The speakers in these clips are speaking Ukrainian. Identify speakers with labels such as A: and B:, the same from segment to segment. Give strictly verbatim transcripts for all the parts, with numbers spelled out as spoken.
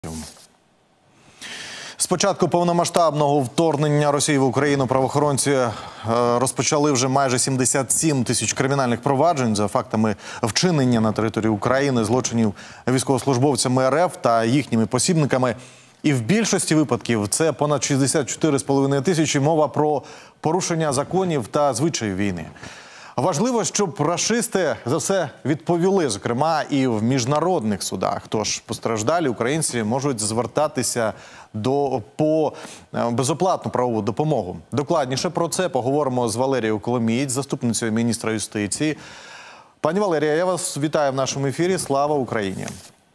A: З початку повномасштабного вторгнення Росії в Україну правоохоронці розпочали вже майже сімдесят сім тисяч кримінальних проваджень за фактами вчинення на території України злочинів військовослужбовцями РФ та їхніми посібниками. І в більшості випадків це понад шістдесят чотири з половиною тисячі мова про порушення законів та звичаїв війни. Важливо, щоб рашисти за все відповіли, зокрема, і в міжнародних судах. Тож постраждалі українці можуть звертатися до, по безоплатну правову допомогу. Докладніше про це поговоримо з Валерією Коломієць, заступницею міністра юстиції. Пані Валерія, я вас вітаю в нашому ефірі. Слава Україні!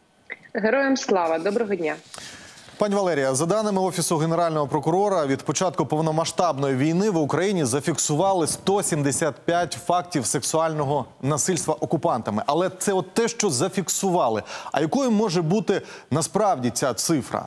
B: Героям слава! Доброго дня!
A: Пані Валерія, за даними Офісу Генерального прокурора, від початку повномасштабної війни в Україні зафіксували сто сімдесят п'ять фактів сексуального насильства окупантами. Але це от те, що зафіксували. А якою може бути насправді ця цифра?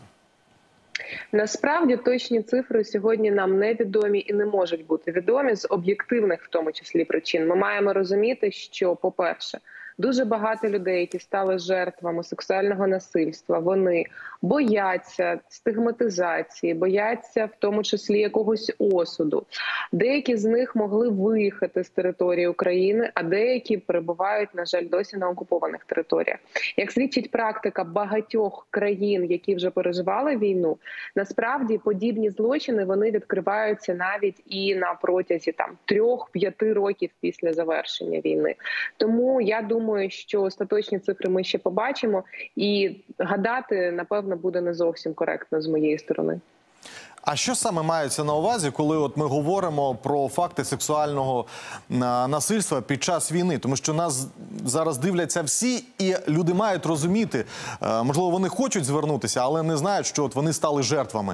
B: Насправді точні цифри сьогодні нам невідомі і не можуть бути відомі з об'єктивних, в тому числі, причин. Ми маємо розуміти, що, по-перше, дуже багато людей, які стали жертвами сексуального насильства, вони бояться стигматизації, бояться в тому числі якогось осуду. Деякі з них могли виїхати з території України, а деякі перебувають, на жаль, досі на окупованих територіях. Як свідчить практика багатьох країн, які вже переживали війну, насправді подібні злочини вони відкриваються навіть і на протязі там трьох-п'яти років після завершення війни. Тому я думаю, що остаточні цифри ми ще побачимо, і гадати, напевно, буде не зовсім коректно з моєї сторони.
A: А що саме мається на увазі, коли от ми говоримо про факти сексуального насильства під час війни? Тому що нас зараз дивляться всі, і люди мають розуміти, можливо, вони хочуть звернутися, але не знають, що от вони стали жертвами.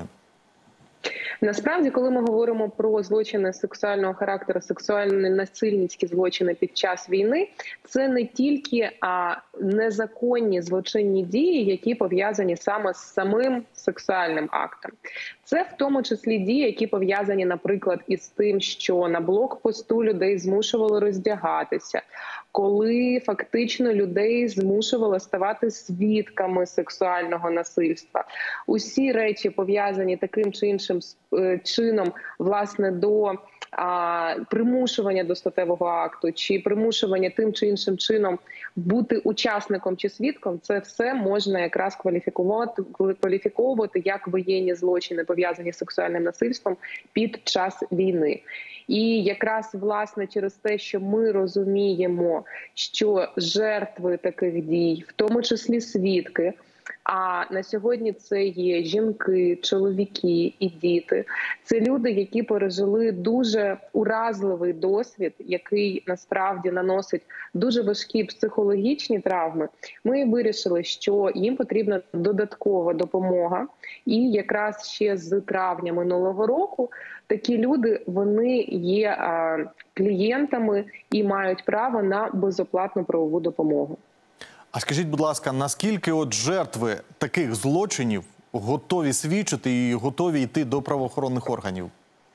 B: Насправді, коли ми говоримо про злочини сексуального характеру, сексуально-насильницькі злочини під час війни, це не тільки а, незаконні злочинні дії, які пов'язані саме з самим сексуальним актом. Це в тому числі дії, які пов'язані, наприклад, із тим, що на блокпосту людей змушували роздягатися, коли фактично людей змушували ставати свідками сексуального насильства. Усі речі пов'язані таким чи іншим чином, власне, до а, примушування до статевого акту, чи примушування тим чи іншим чином бути учасником чи свідком, це все можна якраз кваліфікувати, кваліфіковувати як воєнні злочини, пов'язані з сексуальним насильством під час війни. І якраз, власне, через те, що ми розуміємо, що жертви таких дій, в тому числі свідки, а на сьогодні це є жінки, чоловіки і діти. Це люди, які пережили дуже уразливий досвід, який насправді наносить дуже важкі психологічні травми. Ми вирішили, що їм потрібна додаткова допомога. І якраз ще з травня минулого року такі люди, вони є а, клієнтами і мають право на безоплатну правову допомогу.
A: А скажіть, будь ласка, наскільки от жертви таких злочинів готові свідчити і готові йти до правоохоронних органів?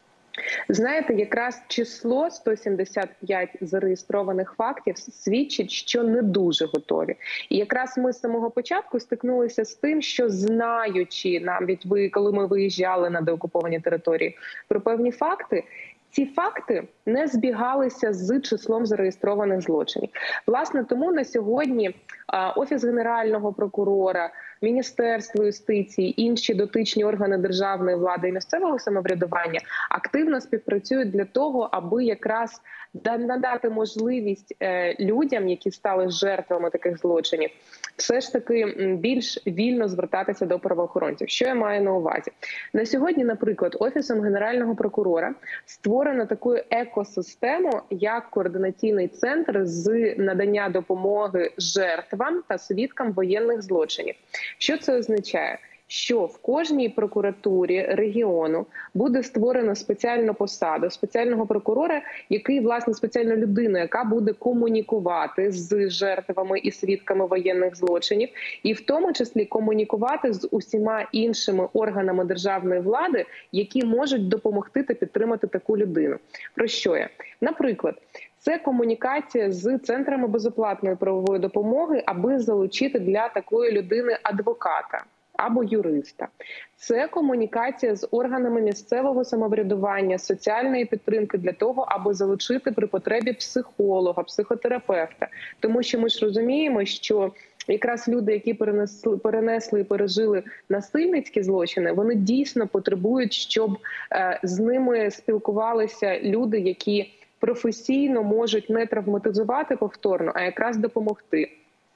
B: Знаєте, якраз число сто сімдесят п'ять зареєстрованих фактів свідчить, що не дуже готові. І якраз ми з самого початку стикнулися з тим, що знаючи, навіть ви, коли ми виїжджали на деокуповані території, про певні факти, ці факти не збігалися з числом зареєстрованих злочинів. Власне, тому на сьогодні Офіс Генерального прокурора, Міністерство юстиції, інші дотичні органи державної влади і місцевого самоврядування активно співпрацюють для того, аби якраз надати можливість людям, які стали жертвами таких злочинів, все ж таки більш вільно звертатися до правоохоронців. Що я маю на увазі? На сьогодні, наприклад, Офісом Генерального прокурора створено таку екосистему, як координаційний центр з надання допомоги жертвам та свідкам воєнних злочинів. Що це означає? Що в кожній прокуратурі регіону буде створено спеціальну посаду, спеціального прокурора, який, власне, спеціальна людина, яка буде комунікувати з жертвами і свідками воєнних злочинів, і в тому числі комунікувати з усіма іншими органами державної влади, які можуть допомогти та підтримати таку людину. Про що я? Наприклад, це комунікація з центрами безоплатної правової допомоги, аби залучити для такої людини адвоката. або юриста. Це комунікація з органами місцевого самоврядування, соціальної підтримки для того, аби залучити при потребі психолога, психотерапевта. Тому що ми ж розуміємо, що якраз люди, які перенесли, перенесли і пережили насильницькі злочини, вони дійсно потребують, щоб е, з ними спілкувалися люди, які професійно можуть не травматизувати повторно, а якраз допомогти.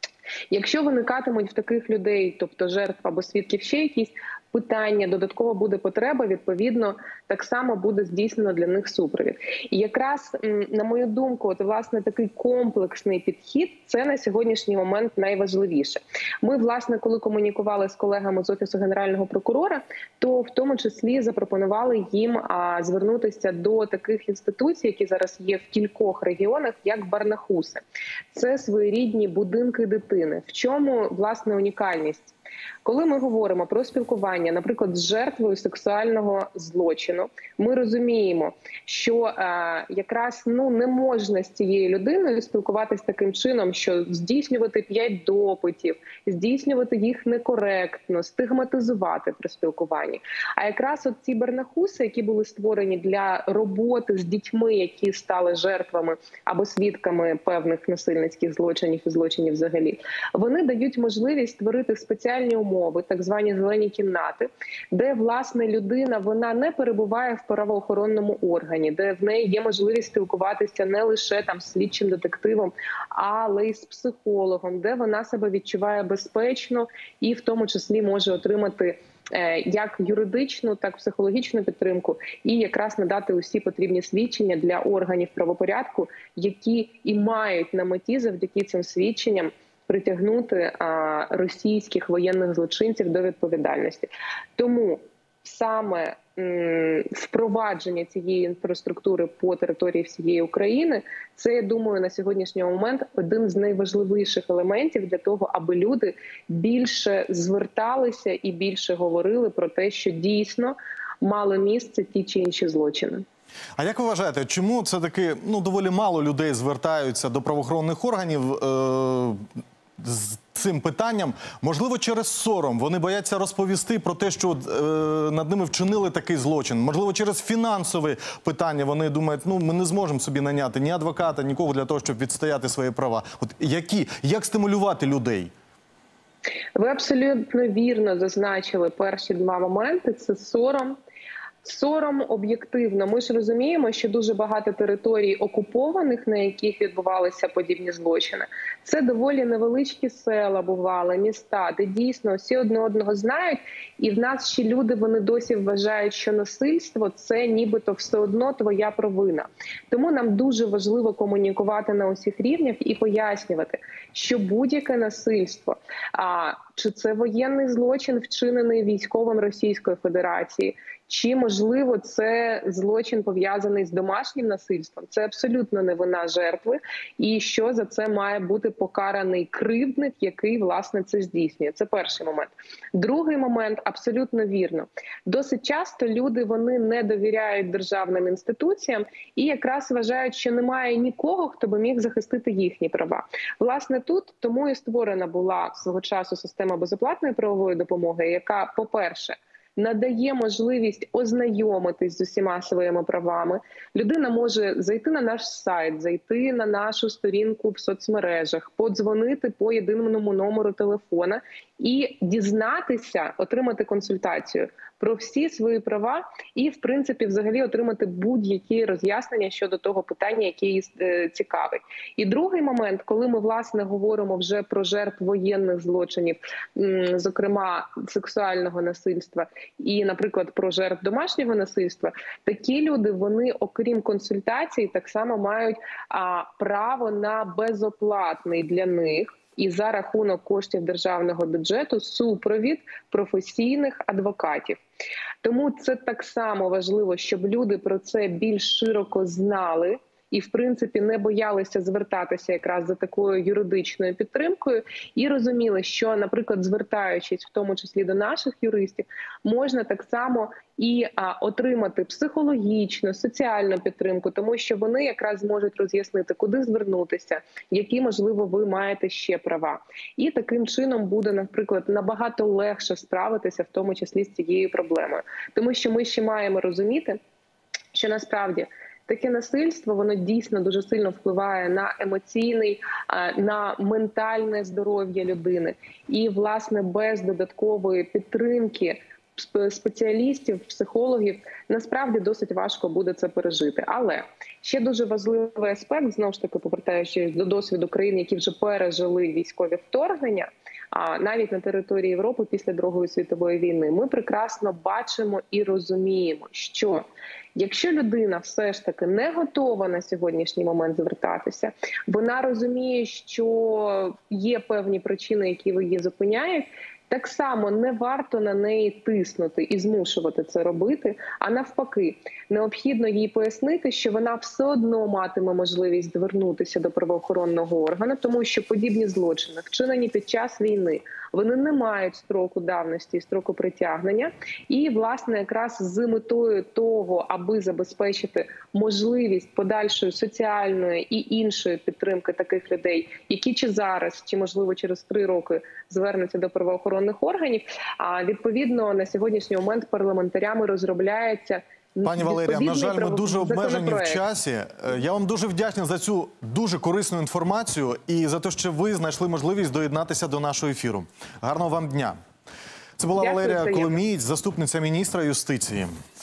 B: Якщо виникатимуть в таких людей, тобто жертв або свідків, ще якісь питання, додаткова буде потреба, відповідно, так само буде здійснено для них супровід. І якраз, на мою думку, от, власне, такий комплексний підхід – це на сьогоднішній момент найважливіше. Ми, власне, коли комунікували з колегами з Офісу Генерального прокурора, то в тому числі запропонували їм а, звернутися до таких інституцій, які зараз є в кількох регіонах, як Барнахуси. Це своєрідні будинки дитини. В чому, власне, унікальність? Коли ми говоримо про спілкування, наприклад, з жертвою сексуального злочину, ми розуміємо, що е, якраз ну не можна з цією людиною спілкуватися таким чином, що здійснювати п'ять допитів, здійснювати їх некоректно, стигматизувати при спілкуванні. А якраз от ці барнахуси, які були створені для роботи з дітьми, які стали жертвами або свідками певних насильницьких злочинів і злочинів взагалі, вони дають можливість створити спеціальні умови, так звані зелені кімнати, де, власне, людина, вона не перебуває в правоохоронному органі, де в неї є можливість спілкуватися не лише там з слідчим детективом, але й з психологом, де вона себе відчуває безпечно і в тому числі може отримати як юридичну, так і психологічну підтримку і якраз надати усі потрібні свідчення для органів правопорядку, які і мають на меті завдяки цим свідченням притягнути а, російських воєнних злочинців до відповідальності. Тому саме м, впровадження цієї інфраструктури по території всієї України – це, я думаю, на сьогоднішній момент один з найважливіших елементів для того, аби люди більше зверталися і більше говорили про те, що дійсно мали місце ті чи інші злочини.
A: А як ви вважаєте, чому це таки ну доволі мало людей звертаються до правоохоронних органів е з цим питанням? Можливо, через сором. Вони бояться розповісти про те, що е над ними вчинили такий злочин. Можливо, через фінансові питання вони думають, ну ми не зможемо собі наняти ні адвоката, нікого для того, щоб відстояти свої права. От які, як стимулювати людей?
B: Ви абсолютно вірно зазначили перші два моменти – це сором. Сором об'єктивно. Ми ж розуміємо, що дуже багато територій окупованих, на яких відбувалися подібні злочини, це доволі невеличкі села бували, міста, де дійсно всі одне одного знають, і в нас ще люди, вони досі вважають, що насильство – це нібито все одно твоя провина. Тому нам дуже важливо комунікувати на усіх рівнях і пояснювати, що будь-яке насильство, а чи це воєнний злочин, вчинений військовим Російської Федерації, чи, можливо, це злочин пов'язаний з домашнім насильством. Це абсолютно не вина жертви. І що за це має бути покараний кривдник, який, власне, це здійснює. Це перший момент. Другий момент, абсолютно вірно. Досить часто люди, вони не довіряють державним інституціям і якраз вважають, що немає нікого, хто би міг захистити їхні права. Власне, тут тому і створена була свого часу система безоплатної правової допомоги, яка, по-перше, надає можливість ознайомитись з усіма своїми правами. Людина може зайти на наш сайт, зайти на нашу сторінку в соцмережах, подзвонити по єдиному номеру телефона і дізнатися, отримати консультацію про всі свої права і, в принципі, взагалі отримати будь-які роз'яснення щодо того питання, яке її цікавить. І другий момент, коли ми, власне, говоримо вже про жертв воєнних злочинів, зокрема, сексуального насильства і, наприклад, про жертв домашнього насильства, такі люди, вони, окрім консультацій, так само мають а, право на безоплатний для них і за рахунок коштів державного бюджету супровід професійних адвокатів. Тому це так само важливо, щоб люди про це більш широко знали і, в принципі, не боялися звертатися якраз за такою юридичною підтримкою, і розуміли, що, наприклад, звертаючись в тому числі до наших юристів, можна так само і а, отримати психологічну, соціальну підтримку, тому що вони якраз зможуть роз'яснити, куди звернутися, які, можливо, ви маєте ще права. І таким чином буде, наприклад, набагато легше справитися, в тому числі з цією проблемою. Тому що ми ще маємо розуміти, що насправді таке насильство, воно дійсно дуже сильно впливає на емоційний, на ментальне здоров'я людини. І, власне, без додаткової підтримки спеціалістів, психологів, насправді досить важко буде це пережити. Але ще дуже важливий аспект, знову ж таки, повертаючись до досвіду країн, які вже пережили військові вторгнення, а навіть на території Європи після Другої світової війни, ми прекрасно бачимо і розуміємо, що якщо людина все ж таки не готова на сьогоднішній момент звертатися, вона розуміє, що є певні причини, які її зупиняють, так само не варто на неї тиснути і змушувати це робити, а навпаки, необхідно їй пояснити, що вона все одно матиме можливість звернутися до правоохоронного органу, тому що подібні злочини, вчинені під час війни, вони не мають строку давності і строку притягнення. І, власне, якраз з метою того, аби забезпечити можливість подальшої соціальної і іншої підтримки таких людей, які чи зараз, чи, можливо, через три роки звернуться до правоохоронних органів, а відповідно на сьогоднішній момент парламентарями розробляється.
A: Пані Валерія, на жаль, ми дуже обмежені в часі. Я вам дуже вдячний за цю дуже корисну інформацію і за те, що ви знайшли можливість доєднатися до нашого ефіру. Гарного вам дня. Це була
B: Дякую,
A: Валерія
B: Валерія Коломієць,
A: заступниця міністра юстиції.